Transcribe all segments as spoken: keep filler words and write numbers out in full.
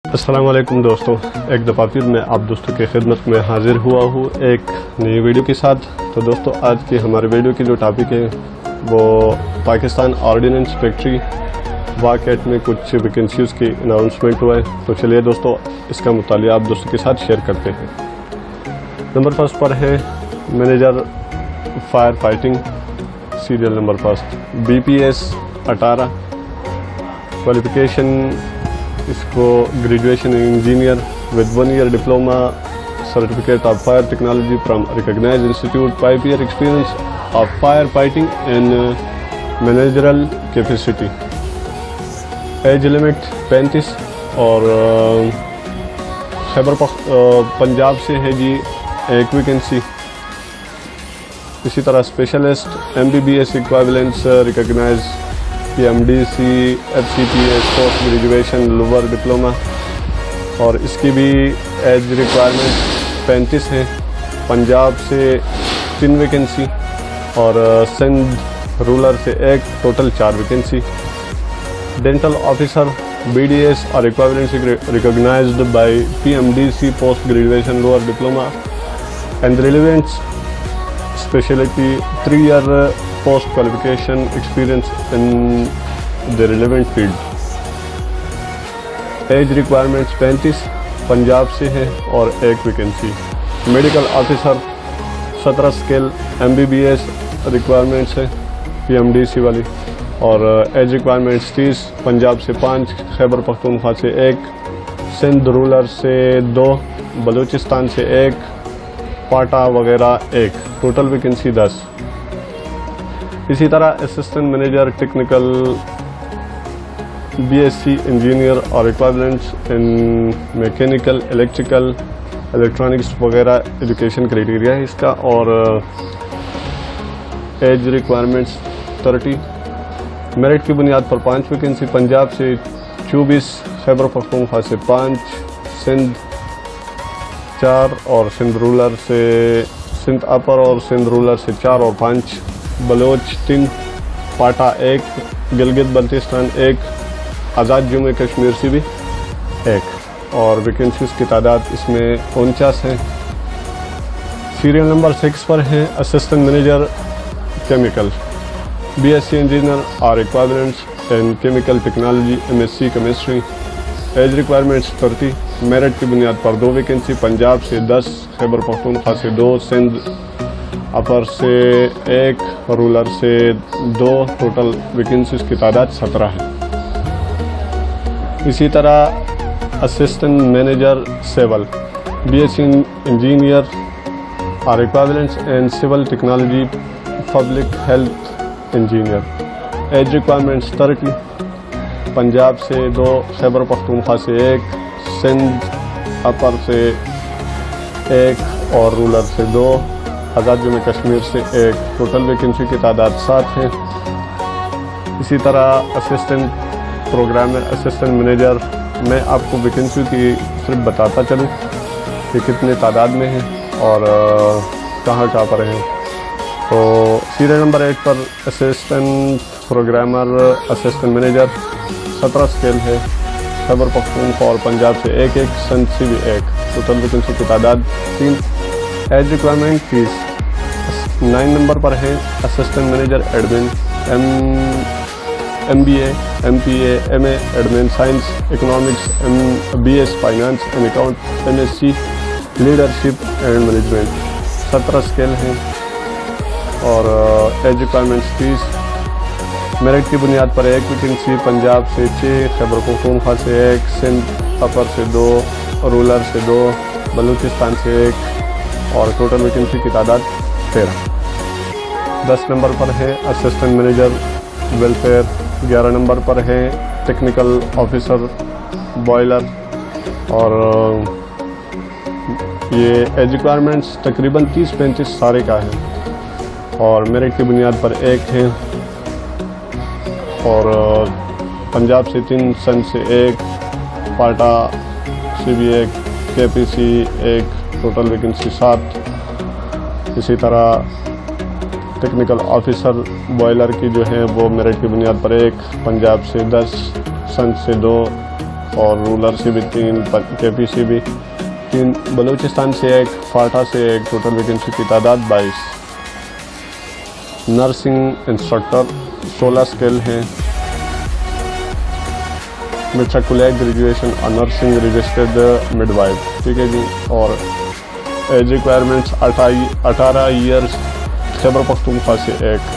अस्सलाम वालेकुम दोस्तों, एक दफ़ा फिर मैं आप दोस्तों की खिदमत में हाजिर हुआ हूँ एक नई वीडियो के साथ। तो दोस्तों, आज की हमारे वीडियो की जो टॉपिक है वो पाकिस्तान ऑर्डिनेंस फैक्ट्री वाकेट में कुछ वैकेंसीज़ की अनाउंसमेंट हुआ है। तो चलिए दोस्तों, इसका मुतालिया आप दोस्तों के साथ शेयर करते हैं। नंबर फर्स्ट पर है manager fire fighting, serial number first B P S अठारह, क्वालिफिकेशन इसको graduation engineer with one year diploma certificate of fire technology from recognized institute, five year experience of fire fighting and managerial capacity. Age limit पैंतीस और खैबर पंजाब से है जी एक vacancy. इसी तरह specialist M B B S equivalence recognize P M D C F C P S post graduation lower diploma, और इसकी भी एज रिक्वायरमेंट पैंतीस है। पंजाब से तीन वैकेंसी और सिंध रूरल से एक, टोटल चार vacancy. Dental officer B D S और equivalence recognized by P M D C post graduation lower diploma and relevant speciality three year post qualification experience in the relevant field. Age requirements पैंतीस, पंजाब से है और एक vacancy. Medical officer सत्रह scale M B B S requirements है P M D C वाली, और age requirements तीस, पंजाब से पाँच, खैबर पख्तूनख्वा से एक, सिंध रूरल से दो, बलूचिस्तान से एक, पाटा वगैरह एक, टोटल वैकेंसी दस। इसी तरह assistant manager technical B S C engineer और equivalents in mechanical electrical electronics वगैरह एजुकेशन क्राइटेरिया है इसका, और एज रिक्वायरमेंट्स तीस। मेरिट की बुनियाद पर पाँच वैकेंसी, पंजाब से चौबीस, खैबर पख्तूनख्वा से पाँच, सिंध चार और सिंध रूरल से सिंध अपर और सिंध रूरल से चार और पाँच, बलोच तीन, पाटा एक, गिलगित बल्तिस्तान एक, आज़ाद जम्मू कश्मीर से भी एक, और वैकेंसीज की तादाद इसमें उनचास है। सीरियल नंबर सिक्स पर है assistant manager chemical, B S C engineer और equivalents in chemical technology, M S C chemistry. Age requirements तीस, मेरिट की बुनियाद पर दो वैकेंसी, पंजाब से दस, खैबर पख्तूनख्वा से दो, सिंध अपर से एक, रूरल से दो, टोटल वैकेंसीज की तादाद सत्रह है। इसी तरह assistant manager civil, B S C engineer और equivalents in civil technology, public health engineer. Age requirements तीस, पंजाब से दो, खैबर पख्तूनख्वा से एक, सिंध अपर से एक और रूरल से दो, आज़ाद जम्मू कश्मीर से एक, टोटल वैकेंसी की तादाद सात है। इसी तरह असिस्टेंट प्रोग्रामर, असिस्टेंट मैनेजर, मैं आपको वैकेंसी की सिर्फ बताता चलूँ कि कितने तादाद में है और कहाँ कहाँ पर है। तो सीरियल नंबर एक पर असिस्टेंट प्रोग्रामर असिस्टेंट मैनेजर सत्रह स्केल है, खैबर पख्तूनख्वा और पंजाब से एक एक, सिंध से भी एक, टोटल वैकेंसी की तादाद तीन। एज रिक्वायरमेंट तीस। नाइन नंबर पर है assistant manager admin, M M B A, M P A, M A admin science, economics, M B S finance and account, M S C leadership and management. सत्रह scale हैं और age requirements तीस। Merit की बुनियाद पर एक vacancy, Punjab से छः, खैबर पख्तूनख्वा से एक, सिंध अपर से दो, रूरल से दो, बलूचिस्तान से एक, और टोटल वैकेंसी की तादाद तेरह। दस नंबर पर है असिस्टेंट मैनेजर वेलफेयर, ग्यारह नंबर पर है टेक्निकल ऑफिसर बॉयलर, और ये एज रिक्वायरमेंट्स तकरीबन तीस पैंतीस सारे का है, और मेरिट की बुनियाद पर एक है, और पंजाब से तीन, सिंध से एक, पाटा से भी एक, के पी सी एक, टोटल वैकेंसी सात। इसी तरह टेक्निकल ऑफिसर बॉयलर की जो है वो मेरिट की बुनियाद पर एक, पंजाब से दस, सिंध से दो, और रूरल से भी तीन, के पी से भी तीन, बलूचिस्तान से एक, फाटा से एक। टोटल वैकेंसी की तादाद बाईस। नर्सिंग इंस्ट्रक्टर सोलह स्किल हैं। मेट्रिकुलेट ग्रेजुएशन और नर्सिंग रजिस्टर्ड मिडवाइफ, ठीक है जी। और एज रिक्वायरमेंट्स अठारह ईयर्स खैबर पख्तूनख्वा से एक।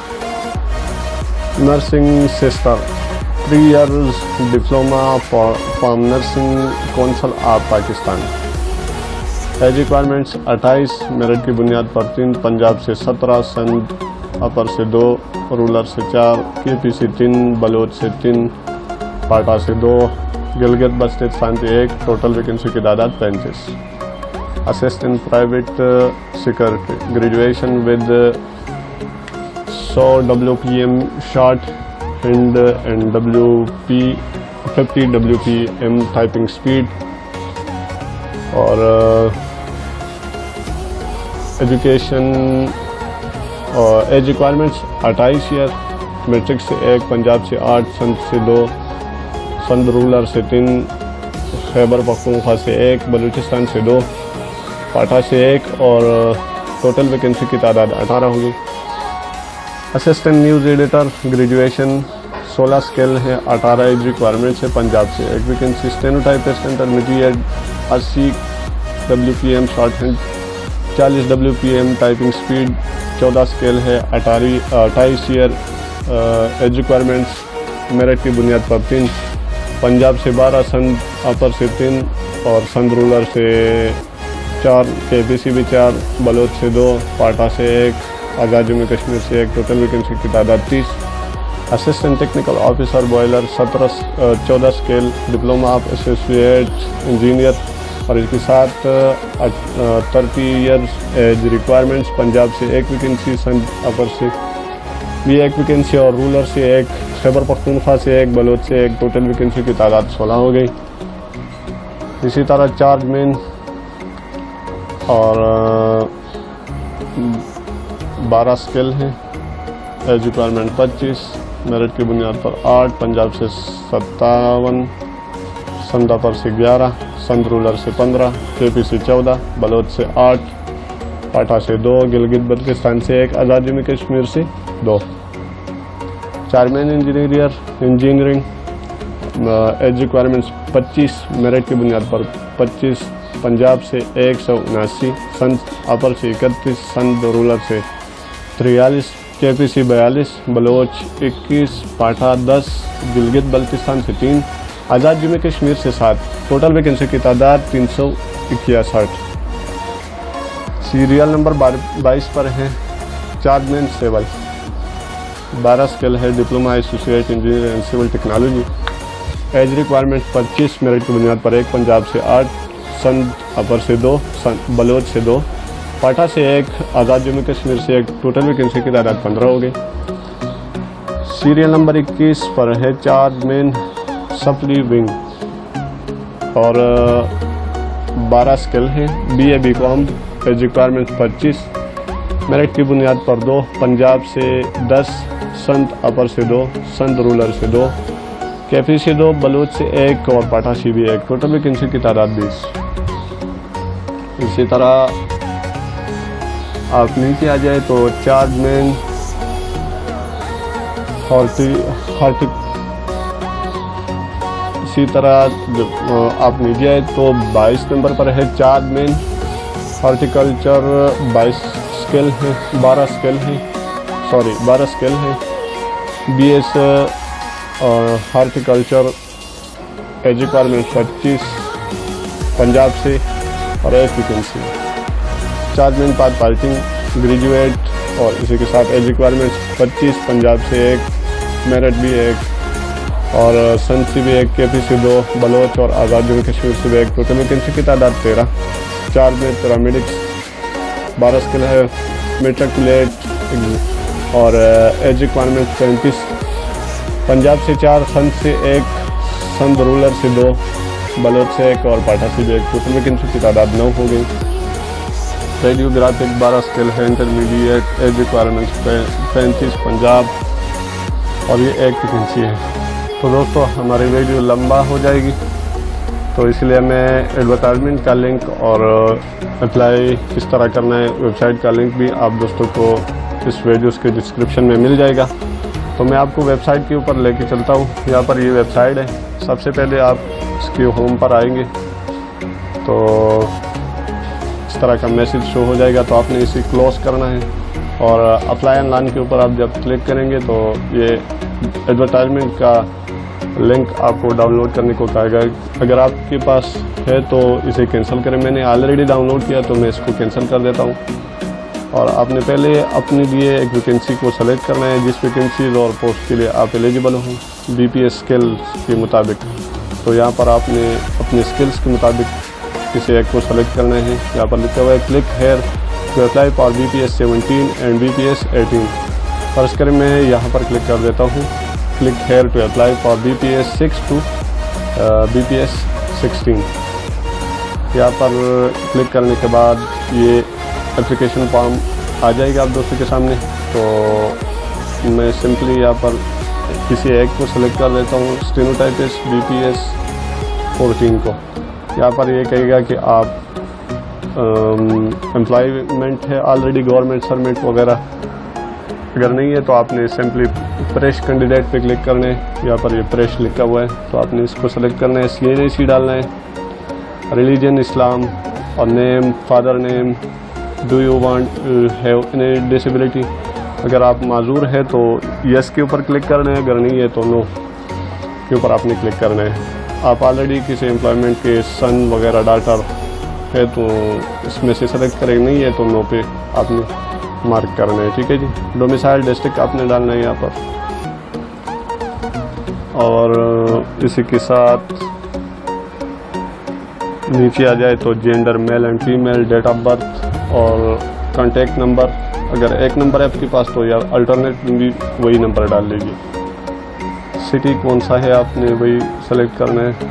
Nursing sister three years diploma from nursing council of Pakistan. Age requirements अट्ठाईस, मेरिट की बुनियाद पर तीन, पंजाब से सत्रह, सिंध अपर से दो, रूरल से चार, के पी से तीन, बलोच से तीन, पाटा से दो, गिलगित बल्तिस्तान से एक। टोटल वैकेंसी की तादाद पैंतीस। Assistant private security graduation with सौ W P M shorthand and W P fifty W P M typing speed. और एजुकेशन और एज रिक्वायरमेंट्स अट्ठाईस ईयर, मैट्रिक से एक, पंजाब से आठ, सिंध से दो, सिंध रूरल से तीन, खैबर पख्तूनख्वा से एक, बलूचिस्तान से दो, पाटा से एक। और टोटल वैकेंसी की तादाद अठारह होगी। असिस्टेंट न्यूज़ एडिटर ग्रेजुएशन सोलह स्किल है, अठारह एज रिक्वायरमेंट्स है, पंजाब से एक वैकेंसी। स्टेनोटाइपिस्ट इंटरमीडिएट अस्सी W P M shorthand, चालीस W P M typing speed, चौदह स्केल है, अठारह अट्ठाईस ईयर। एज रिक्वायरमेंट्स मेरिट की बुनियाद पर तीन, पंजाब से बारह, सिंध अपर से तीन और सिंध रूरल से चार, के पी सी भी चार, बलोच से दो, पाटा से एक, आज़ाद जम्मू कश्मीर से एक। टोटल वैकेंसी की तादाद तीस। असिस्टेंट टेक्निकल ऑफिसर बॉयलर सत्रह, चौदह scale, diploma of associate engineer और इसके साथ thirty years age requirements. Punjab से एक वैकेंसी, सिंध अपर से भी एक वैकेंसी और रूरल से एक, खैबर पख्तूनख्वा से एक, बलोच से एक। टोटल वैकेंसी की तादाद सोलह हो गई। इसी तरह चार्ज मैन और बारह स्किल हैं। एज रिक्वायरमेंट पच्चीस, मेरिट की बुनियाद पर आठ, पंजाब से सत्तावन, सिंध अपर से ग्यारह, सिंध रूरल से पंद्रह, के पी से चौदह, बलोच से आठ, पाटा से दो, गिलगित बल्तिस्तान से एक, आज़ाद जम्मू कश्मीर से दो। Chargeman engineer engineering age requirements पच्चीस, मेरिट की बुनियाद पर पच्चीस, पंजाब से एक सौ उनासी, सिंध अपर से इकतीस, सिंध रूरल से तिरयालीस, के पी सी बयालीस, बलोच इक्कीस, पाटा दस, गिलगित बल्तिस्तान से तीन, आज़ाद जम्मू कश्मीर से सात। टोटल वैकेंसी की तादाद तीन सौ इक्यासठ। सीरियल नंबर बाईस पर है। चार्जमैन सिविल बारह स्किल है, diploma associate engineer and civil technology. Age requirement पच्चीस, मेरिट की बुनियाद पर एक, पंजाब से आठ, सिंध अपर से दो, बलोच से दो, पाटा से एक, आज़ाद जम्मू कश्मीर से एक। टोटल वैकेंसी की तादाद पंद्रह हो गई। सीरियल नंबर इक्कीस पर है चार्जमैन सप्ली विंग और बारह स्किल है, B A B com. Age requirement पच्चीस, मेरिट की बुनियाद पर दो, पंजाब से दस, सिंध अपर से दो, सिंध रूरल से दो, के पी से दो, बलोच से एक और पाटा से भी एक। टोटल वैकेंसी की तादाद बीस। इसी तरह आप नीचे आ जाए तो चार्जमैन हॉर्टी हॉर्टी इसी तरह आप नीचे आए तो बाईस नंबर पर है चार्जमैन हॉर्टिकल्चर। बाईस स्किल है, बारह स्किल है, सॉरी बारह स्किल है, B S horticulture. Age requirement Punjab, पंजाब से और एक vacancy. Chargeman path parking graduate और इसी के साथ एज रिक्वायरमेंट पच्चीस, पंजाब से एक, मेरिट भी एक और सिंध से भी एक, के पी से दो, बलोच और आज़ाद जम्मू कश्मीर से भी एक। टोटल वैकेंसी की तादाद तेरह। चार्जमैन पैरामेडिक्स बारह स्किल है, मेट्रिकुलेट और एज रिक्वायरमेंट पैंतीस, पंजाब से चार, सिंध से एक, सिंध रूरल से दो, बलोच से एक और पाटा से भी एक। टोटल वैकेंसी की तादाद नौ हो गई। रेडियोग्राफिक बारह स्किल है, इंटरमीडिएट। एज रिक्वायरमेंट्स पैंतीस, पंजाब और ये एक वैकेंसी है। तो दोस्तों हमारी वीडियो लंबा हो जाएगी, तो इसलिए मैं एडवर्टाइजमेंट का लिंक और अप्लाई किस तरह करना है वेबसाइट का लिंक भी आप दोस्तों को इस वीडियोस के डिस्क्रिप्शन में मिल जाएगा। तो मैं आपको वेबसाइट के ऊपर लेके चलता हूँ। यहाँ पर ये वेबसाइट है। सबसे पहले आप इसके होम पर आएंगे तो इस तरह का मैसेज शो हो जाएगा, तो आपने इसे क्लोज करना है और अप्लाई ऑनलाइन के ऊपर आप जब क्लिक करेंगे तो ये एडवर्टाइजमेंट का लिंक आपको डाउनलोड करने को कहेगा। अगर आपके पास है तो इसे कैंसिल करें। मैंने ऑलरेडी डाउनलोड किया तो मैं इसको कैंसिल कर देता हूँ। और आपने पहले अपने लिए एक वैकेंसी को सेलेक्ट करना है जिस वैकेंसीज और पोस्ट के लिए आप एलिजिबल हों बीपीएस स्किल्स के मुताबिक। तो यहाँ पर आपने अपने स्किल्स के मुताबिक किसी एक को सेलेक्ट करना है। यहाँ पर लिखा हुआ है click here to apply for B P S seventeen and B P S eighteen. First करें मैं यहाँ पर क्लिक कर देता हूँ click here to apply for B P S six to B P S sixteen. यहाँ पर क्लिक करने के बाद ये एप्लीकेशन फॉर्म आ जाएगा आप दोस्तों के सामने। तो मैं सिंपली यहाँ पर किसी एक को सेलेक्ट कर देता हूँ stenotypist B P S fourteen को। यहाँ पर ये कहेगा कि आप एम्प्लॉयमेंट है ऑलरेडी गवर्नमेंट सर्वेंट वगैरह, अगर नहीं है तो आपने सिंपली फ्रेश कैंडिडेट पे क्लिक करना है। यहाँ पर ये फ्रेश लिखा हुआ है तो आपने इसको सेलेक्ट करना है। सी एन ए सी डालना है, रिलीजन इस्लाम और name father name, do you want have any disability. अगर आप माजूर है तो यस के ऊपर क्लिक करना है, अगर नहीं है तो नो के ऊपर आपने क्लिक करना है। आप ऑलरेडी किसी एम्प्लॉयमेंट के सन वगैरह डाटर है तो इसमें से सेलेक्ट करें, नहीं है तो नो पे आपने मार्क करना है। ठीक है जी। डोमिसाइल डिस्ट्रिक्ट आपने डालना है यहाँ पर और इसी के साथ नीचे आ जाए तो gender male and female, date of birth और कॉन्टैक्ट नंबर। अगर एक नंबर है आपके पास तो यार अल्टरनेट भी वही नंबर डाल लीजिए। सिटी कौन सा है आपने वही सेलेक्ट करना है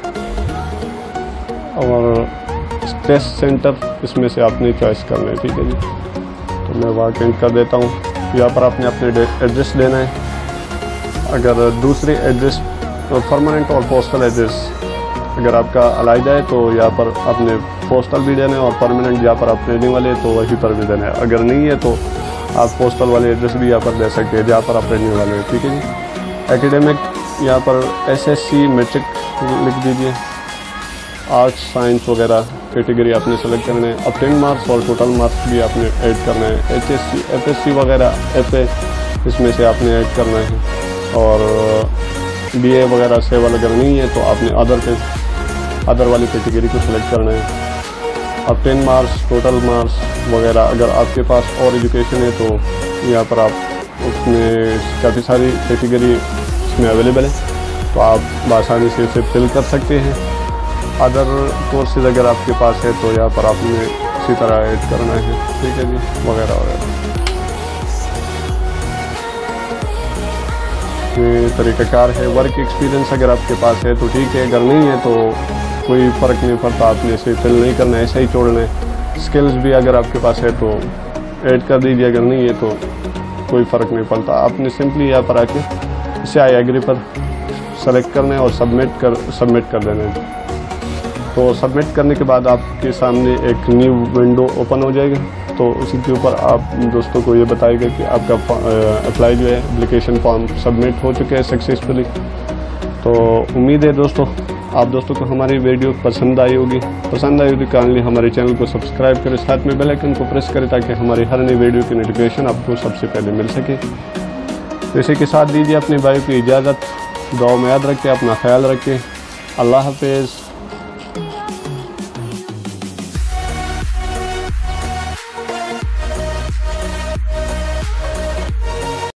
और टेस्ट सेंटर इसमें से आपने चॉइस करना है। ठीक है जी। तो मैं वहाँ एंड कर देता हूँ। यहाँ पर आपने अपने एड्रेस देना है। अगर दूसरे एड्रेस परमानेंट और पोस्टल एड्रेस अगर आपका अलाइदा है तो यहाँ पर आपने पोस्टल भी देना है और परमानेंट जहाँ पर आप रहने वाले हैं तो वहीं पर भी देना है। अगर नहीं है तो आप पोस्टल वाले एड्रेस भी यहाँ पर दे सकते हैं जहाँ पर आप रहने वाले हैं। ठीक है जी। एकेडमिक यहाँ पर एस एस सी मैट्रिक लिख दीजिए। आर्ट्स साइंस वगैरह कैटेगरी आपने सेलेक्ट करना है। ऑब्टेन मार्क्स और टोटल मार्क्स भी आपने ऐड करना है। H S C F S C वगैरह एफ ए इसमें से आपने ऐड करना है और बी ए वगैरह सेवल अगर नहीं है तो आपने अदर पे अदर वाली कैटेगरी को सिलेक्ट करना है। ऑब्टेन मार्क्स टोटल मार्क्स वगैरह अगर आपके पास और एजुकेशन है तो यहाँ पर आप उसमें काफ़ी सारी कैटेगरी इसमें अवेलेबल है तो आप आसानी से इसे फिल कर सकते हैं। अदर कोर्सेज अगर आपके पास है तो यहाँ पर आपने इसी तरह ऐड करना है। ठीक है जी। वगैरह वगैरह ये तरीक़ाकार है। वर्क एक्सपीरियंस अगर आपके पास है तो ठीक है, अगर नहीं है तो कोई फ़र्क नहीं पड़ता, आपने इसे फिल नहीं करना है, ऐसा ही छोड़ना है। स्किल्स भी अगर आपके पास है तो ऐड कर दीजिए, अगर नहीं है तो कोई फ़र्क नहीं पड़ता। आपने सिंपली यहाँ पर आके इसे आई एग्री पर सेलेक्ट करना है और सबमिट कर सबमिट कर देना है। तो सबमिट करने के बाद आपके सामने एक न्यू विंडो ओपन हो जाएगा। तो उसी के ऊपर आप दोस्तों को ये बताएगा कि आपका अप्लाई जो है एप्लीकेशन फॉर्म सबमिट हो चुके हैं सक्सेसफुली। तो उम्मीद है दोस्तों आप दोस्तों को हमारी वीडियो पसंद आई होगी। पसंद आई होगी काइंडली हमारे चैनल को सब्सक्राइब करें, साथ में बेल आइकन को प्रेस करें ताकि हमारी हर नई वीडियो की नोटिफिकेशन आपको सबसे पहले मिल सके। तो इसी के साथ दीजिए अपने भाई की इजाज़त। दुआ में याद रखें, अपना ख्याल रखें। अल्लाह हाफिज़।